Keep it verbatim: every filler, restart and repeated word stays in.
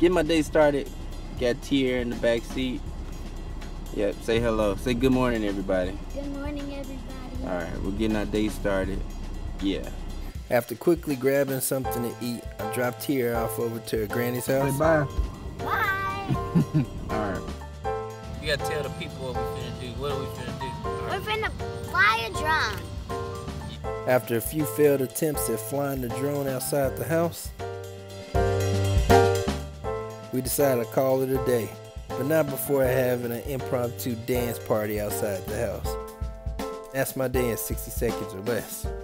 get my day started. Got Tier in the back seat. Yep, say hello. Say good morning, everybody. Good morning, everybody. All right, we're getting our day started. Yeah. After quickly grabbing something to eat, I dropped Tier off over to her granny's house. Say bye. Bye. All right. You gotta tell the people what we finna do. What are we finna do? We're finna fly a drone. After a few failed attempts at flying the drone outside the house, we decided to call it a day, but not before having an impromptu dance party outside the house. That's my day in sixty seconds or less.